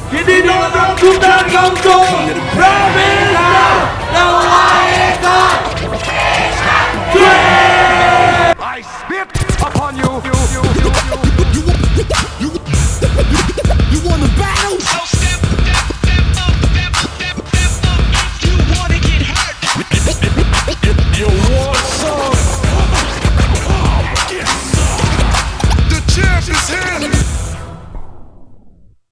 ยินดีต้อนรับทุกท่านเข้าสู่ RAPISNOW